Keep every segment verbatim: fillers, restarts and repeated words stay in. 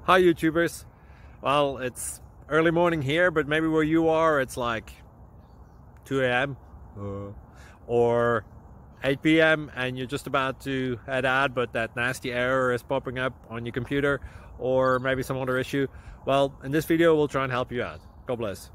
Hi YouTubers. Well, it's early morning here, but maybe where you are it's like two A M uh, or eight P M and you're just about to head out, but that nasty error is popping up on your computer, or maybe some other issue. Well, in this video we'll try and help you out. God bless.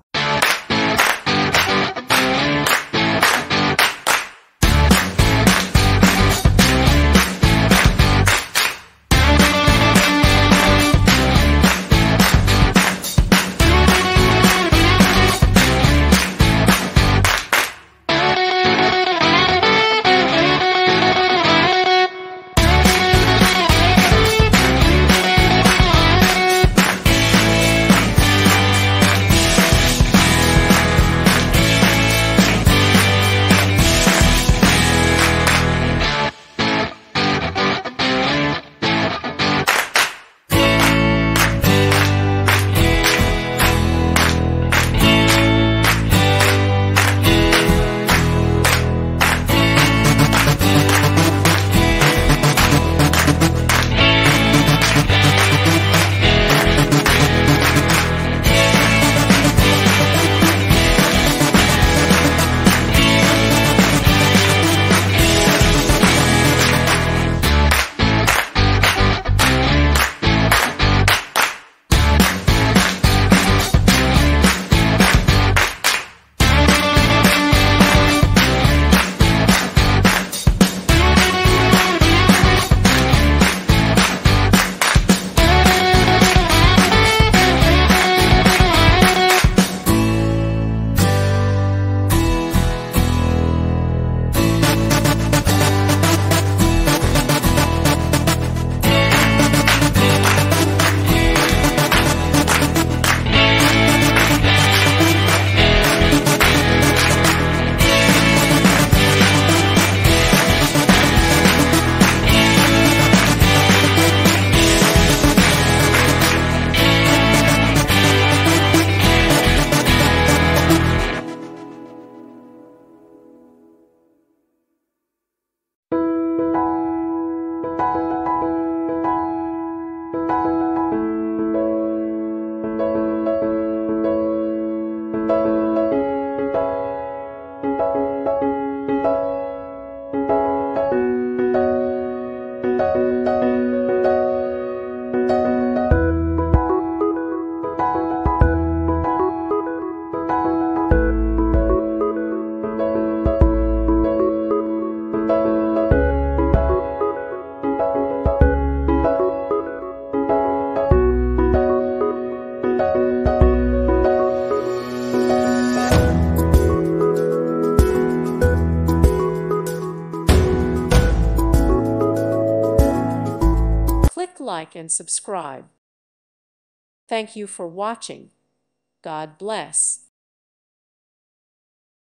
Click like and subscribe. Thank you for watching. God bless.